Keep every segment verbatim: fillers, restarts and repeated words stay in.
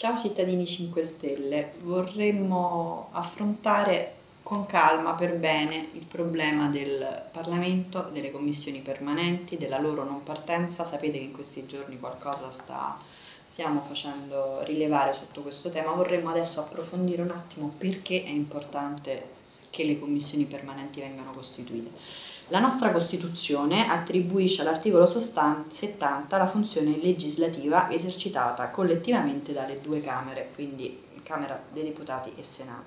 Ciao cittadini cinque Stelle, vorremmo affrontare con calma per bene il problema del Parlamento, delle commissioni permanenti, della loro non partenza. Sapete che in questi giorni qualcosa sta, stiamo facendo rilevare sotto questo tema. Vorremmo adesso approfondire un attimo perché è importante che le commissioni permanenti vengano costituite. La nostra Costituzione attribuisce all'articolo settanta la funzione legislativa esercitata collettivamente dalle due Camere, quindi Camera dei Deputati e Senato.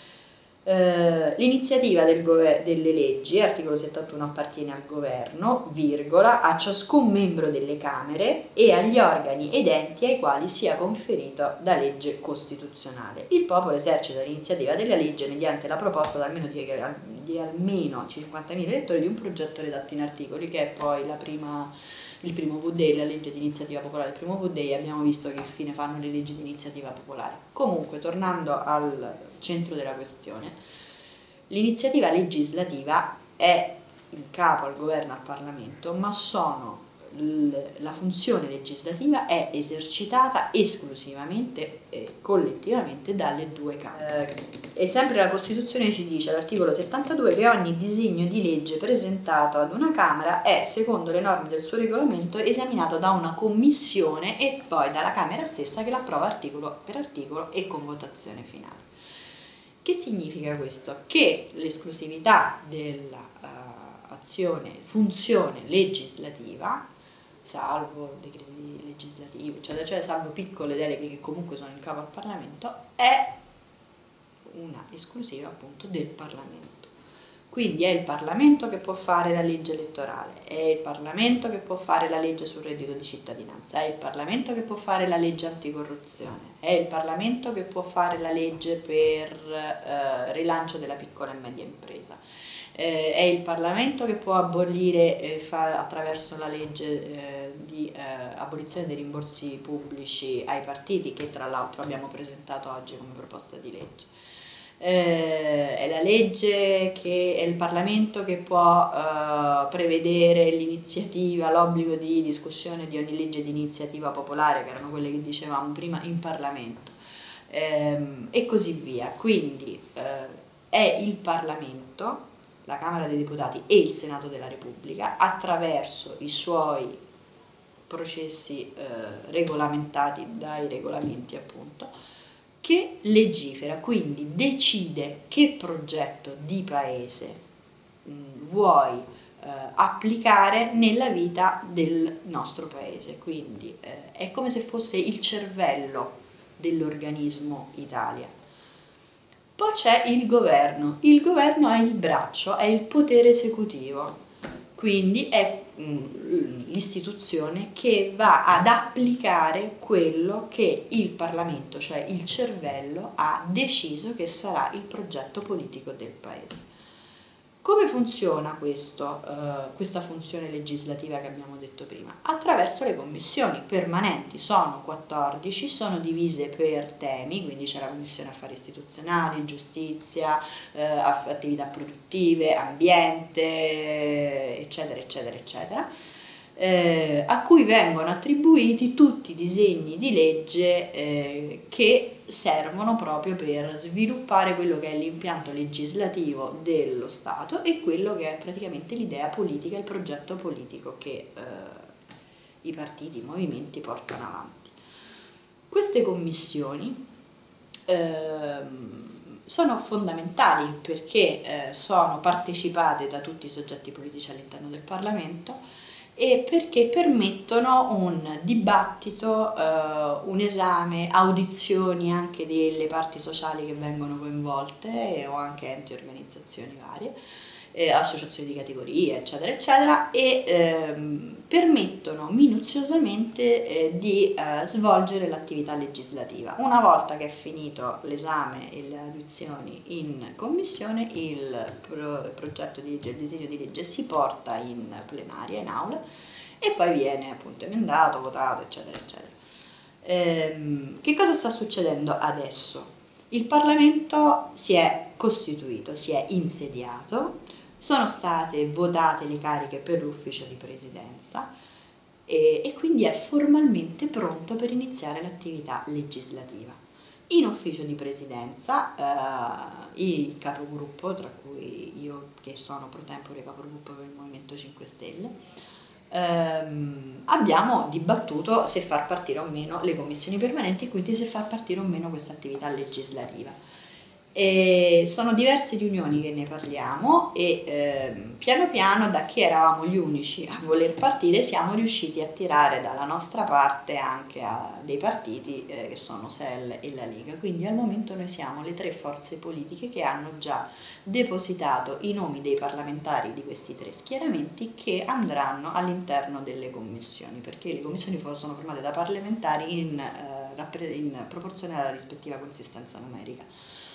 Eh, l'iniziativa del delle leggi, articolo settantuno, appartiene al governo, virgola, a ciascun membro delle Camere e agli organi ed enti ai quali sia conferito da legge costituzionale. Il popolo esercita l'iniziativa della legge mediante la proposta da almeno di, di almeno cinquantamila elettori di un progetto redatto in articoli, che è poi la prima, il primo V-Day, la legge di iniziativa popolare. Il primo V-Day abbiamo visto che fine fanno le leggi di iniziativa popolare. Comunque, tornando al centro della questione, l'iniziativa legislativa è in capo al governo e al Parlamento, ma sono la funzione legislativa è esercitata esclusivamente e collettivamente dalle due Camere. Eh, e sempre la Costituzione ci dice all'articolo settantadue che ogni disegno di legge presentato ad una Camera è, secondo le norme del suo regolamento, esaminato da una commissione e poi dalla Camera stessa, che l'approva articolo per articolo e con votazione finale. Che significa questo? Che l'esclusività della uh, azione, funzione legislativa, salvo decreti legislativi, eccetera, cioè salvo piccole deleghe che comunque sono in capo al Parlamento, è una esclusiva appunto del Parlamento. Quindi è il Parlamento che può fare la legge elettorale, è il Parlamento che può fare la legge sul reddito di cittadinanza, è il Parlamento che può fare la legge anticorruzione, è il Parlamento che può fare la legge per eh, rilancio della piccola e media impresa, eh, è il Parlamento che può abolire eh, fa, attraverso la legge eh, di eh, abolizione dei rimborsi pubblici ai partiti, che tra l'altro abbiamo presentato oggi come proposta di legge. Eh, è la legge che è il Parlamento che può eh, prevedere l'iniziativa, l'obbligo di discussione di ogni legge di iniziativa popolare, che erano quelle che dicevamo prima, in Parlamento, eh, e così via. Quindi eh, è il Parlamento, la Camera dei Deputati e il Senato della Repubblica, attraverso i suoi processi eh, regolamentati dai regolamenti appunto, che legifera, quindi decide che progetto di paese mh, vuoi eh, applicare nella vita del nostro paese. Quindi eh, è come se fosse il cervello dell'organismo Italia. Poi c'è il governo. Il governo è il braccio, è il potere esecutivo, quindi è l'istituzione che va ad applicare quello che il Parlamento, cioè il cervello, ha deciso che sarà il progetto politico del Paese. Come funziona questo, eh, questa funzione legislativa che abbiamo detto prima? Attraverso le commissioni permanenti, sono quattordici, sono divise per temi, quindi c'è la Commissione Affari Istituzionali, Giustizia, eh, attività produttive, ambiente, eccetera, eccetera, eccetera, eh, a cui vengono attribuiti tutti i disegni di legge eh, che servono proprio per sviluppare quello che è l'impianto legislativo dello Stato e quello che è praticamente l'idea politica, il progetto politico che eh, i partiti, i movimenti portano avanti. Queste commissioni eh, sono fondamentali perché eh, sono partecipate da tutti i soggetti politici all'interno del Parlamento e perché permettono un dibattito, eh, un esame, audizioni anche delle parti sociali che vengono coinvolte o anche enti e organizzazioni varie, eh, associazioni di categorie, eccetera, eccetera, e ehm, permettono minuziosamente eh, di eh, svolgere l'attività legislativa. Una volta che è finito l'esame e le audizioni in commissione, il pro progetto di legge, il disegno di legge si porta in plenaria, in aula, e poi viene appunto emendato, votato, eccetera, eccetera. Ehm, che cosa sta succedendo adesso? Il Parlamento si è costituito, si è insediato, sono state votate le cariche per l'ufficio di presidenza, e, e quindi è formalmente pronto per iniziare l'attività legislativa. In ufficio di presidenza eh, il capogruppo, tra cui io che sono pro tempore capogruppo per il Movimento cinque Stelle, ehm, abbiamo dibattuto se far partire o meno le commissioni permanenti e quindi se far partire o meno questa attività legislativa. E sono diverse riunioni che ne parliamo e ehm, piano piano, da che eravamo gli unici a voler partire, siamo riusciti a tirare dalla nostra parte anche a dei partiti eh, che sono S E L e la Lega. Quindi al momento noi siamo le tre forze politiche che hanno già depositato i nomi dei parlamentari di questi tre schieramenti che andranno all'interno delle commissioni, perché le commissioni sono formate da parlamentari in, eh, in proporzione alla rispettiva consistenza numerica.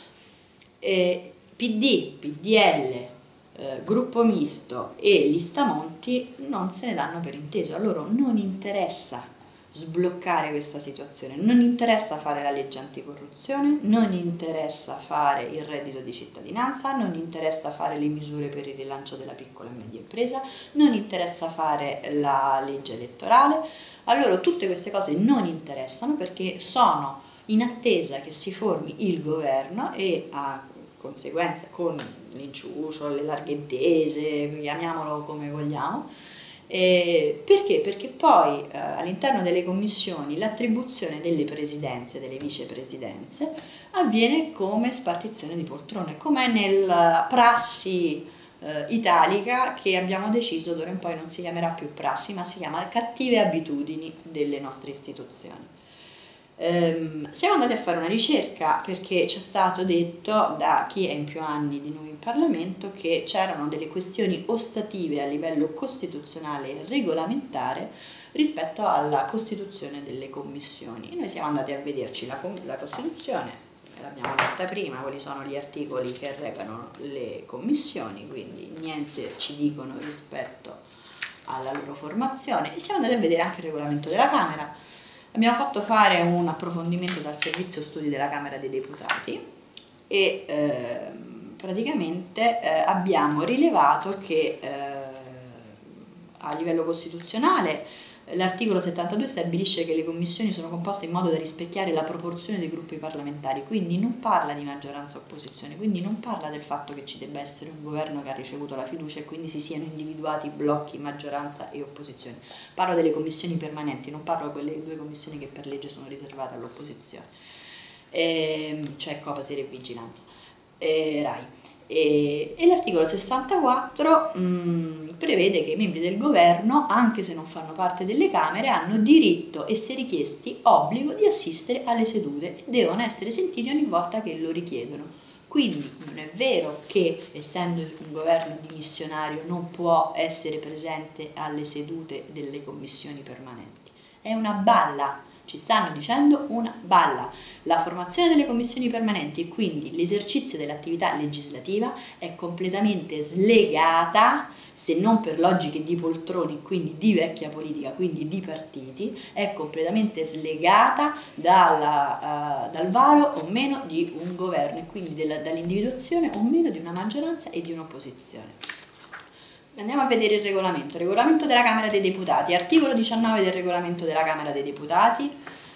Eh, P D, P D L, eh, gruppo misto e lista Monti non se ne danno per inteso. A loro non interessa sbloccare questa situazione, non interessa fare la legge anticorruzione, non interessa fare il reddito di cittadinanza, non interessa fare le misure per il rilancio della piccola e media impresa, non interessa fare la legge elettorale. A loro tutte queste cose non interessano perché sono in attesa che si formi il governo e a conseguenza con l'inciucio, le larghe intese, chiamiamolo come vogliamo. Eh, perché? Perché poi eh, all'interno delle commissioni l'attribuzione delle presidenze, delle vicepresidenze, avviene come spartizione di poltrone, come nella prassi eh, italica che abbiamo deciso d'ora in poi non si chiamerà più prassi, ma si chiama cattive abitudini delle nostre istituzioni. Um, siamo andati a fare una ricerca perché ci è stato detto da chi è in più anni di noi in Parlamento che c'erano delle questioni ostative a livello costituzionale e regolamentare rispetto alla costituzione delle commissioni. E noi siamo andati a vederci la, la Costituzione, l'abbiamo letta prima, quali sono gli articoli che regolano le commissioni, quindi niente ci dicono rispetto alla loro formazione, e siamo andati a vedere anche il regolamento della Camera. Abbiamo fatto fare un approfondimento dal servizio studi della Camera dei Deputati e eh, praticamente eh, abbiamo rilevato che eh, a livello costituzionale l'articolo settantadue stabilisce che le commissioni sono composte in modo da rispecchiare la proporzione dei gruppi parlamentari, quindi non parla di maggioranza o opposizione, quindi non parla del fatto che ci debba essere un governo che ha ricevuto la fiducia e quindi si siano individuati blocchi maggioranza e opposizione. Parlo delle commissioni permanenti, non parlo di quelle due commissioni che per legge sono riservate all'opposizione, e, cioè Copasir e Vigilanza, e Rai. E, e l'articolo sessantaquattro mh, prevede che i membri del governo, anche se non fanno parte delle Camere, hanno diritto e, se richiesti, obbligo di assistere alle sedute e devono essere sentiti ogni volta che lo richiedono. Quindi non è vero che, essendo un governo dimissionario, non può essere presente alle sedute delle commissioni permanenti. È una balla. Ci stanno dicendo una balla. La formazione delle commissioni permanenti e quindi l'esercizio dell'attività legislativa è completamente slegata, se non per logiche di poltroni, quindi di vecchia politica, quindi di partiti, è completamente slegata dalla, uh, dal varo o meno di un governo e quindi dall'individuazione o meno di una maggioranza e di un'opposizione. Andiamo a vedere il regolamento. Regolamento della Camera dei Deputati, articolo diciannove del regolamento della Camera dei Deputati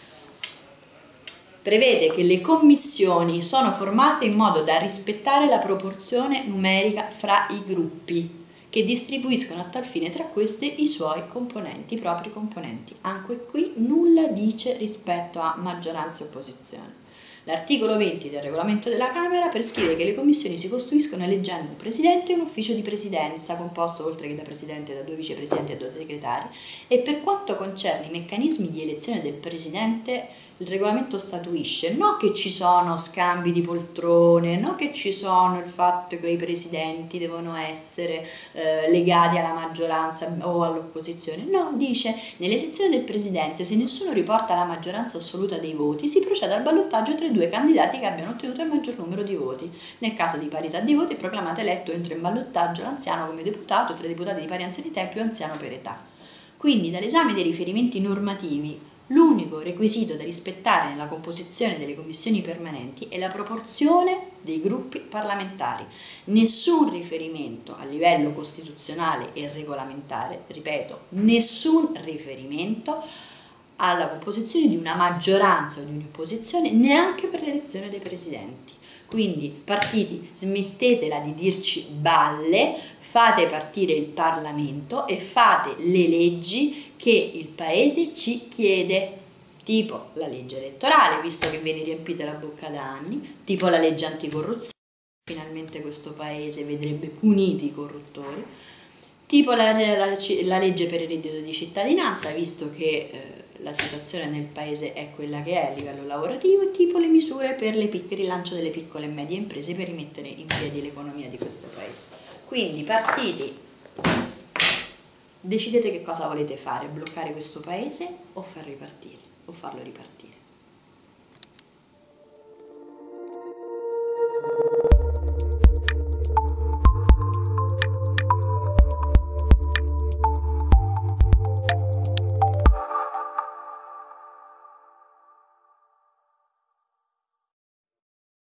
prevede che le commissioni sono formate in modo da rispettare la proporzione numerica fra i gruppi, che distribuiscono a tal fine tra queste i suoi componenti, i propri componenti. Anche qui nulla dice rispetto a maggioranza e opposizione. L'articolo venti del regolamento della Camera prescrive che le commissioni si costituiscono eleggendo un presidente e un ufficio di presidenza, composto oltre che da presidente da due vicepresidenti e due segretari, e per quanto concerne i meccanismi di elezione del presidente, il regolamento statuisce non che ci sono scambi di poltrone, non che ci sono il fatto che i presidenti devono essere eh, legati alla maggioranza o all'opposizione, no, dice nell'elezione del presidente, se nessuno riporta la maggioranza assoluta dei voti, si procede al ballottaggio tra i due candidati che abbiano ottenuto il maggior numero di voti. Nel caso di parità di voti, proclamato eletto entra in ballottaggio l'anziano come deputato, tra i deputati di pari anzianità e più anziano per età. Quindi dall'esame dei riferimenti normativi L'unico requisito da rispettare nella composizione delle commissioni permanenti è la proporzione dei gruppi parlamentari. Nessun riferimento a livello costituzionale e regolamentare, ripeto, nessun riferimento alla composizione di una maggioranza o di un'opposizione, neanche per l'elezione dei presidenti. Quindi partiti, smettetela di dirci balle, fate partire il Parlamento e fate le leggi che il Paese ci chiede, tipo la legge elettorale, visto che ve ne riempite la bocca da anni, tipo la legge anticorruzione, finalmente questo Paese vedrebbe puniti i corruttori, tipo la, la, la legge per il reddito di cittadinanza, visto che eh, la situazione nel paese è quella che è a livello lavorativo, e tipo le misure per le pic- il rilancio delle piccole e medie imprese per rimettere in piedi l'economia di questo paese. Quindi partiti, decidete che cosa volete fare, bloccare questo paese o far ripartire, o farlo ripartire.